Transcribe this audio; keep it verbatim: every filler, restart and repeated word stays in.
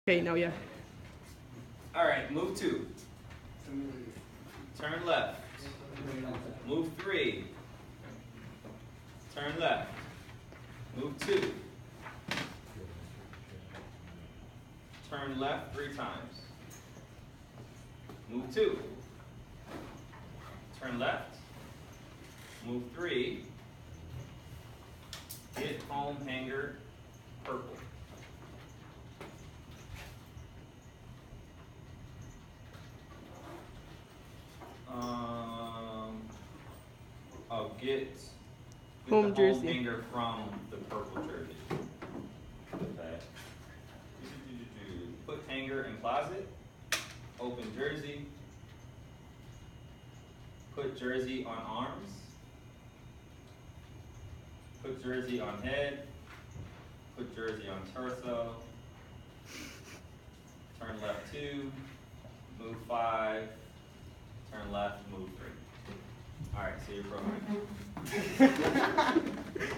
Okay, now yeah. All right, move two. Turn left. Move three. Turn left. Move two. Turn left three times. Move two. Turn left. Move three. Get home hanger purple. Um, I'll get, get Home the jersey. home hanger from the purple jersey. Okay. Put hanger in closet. Open jersey. Put jersey on arms. Put jersey on head. Put jersey on torso. Turn left two. Move five. Turn left, move three. All right, so you're programming.